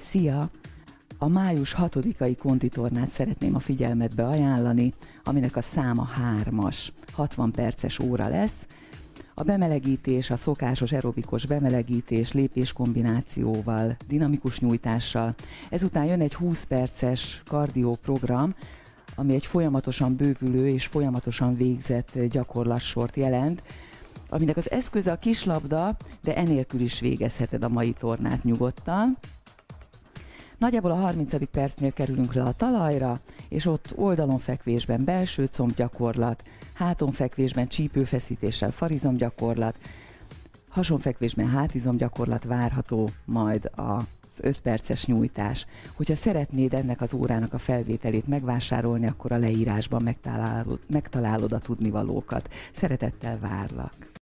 Szia! A május 6-ai konditornát szeretném a figyelmetbe ajánlani, aminek a száma 3-as, 60 perces óra lesz. A bemelegítés, a szokásos aerobikus bemelegítés lépéskombinációval, dinamikus nyújtással. Ezután jön egy 20 perces kardióprogram, ami egy folyamatosan bővülő és folyamatosan végzett gyakorlatsort jelent, aminek az eszköze a kislabda, de enélkül is végezheted a mai tornát nyugodtan. Nagyjából a 30. percnél kerülünk le a talajra, és ott oldalonfekvésben belső combgyakorlat, hátonfekvésben csípőfeszítéssel farizomgyakorlat, hasonfekvésben hátizomgyakorlat várható, majd az 5 perces nyújtás. Hogyha szeretnéd ennek az órának a felvételét megvásárolni, akkor a leírásban megtalálod a tudnivalókat. Szeretettel várlak!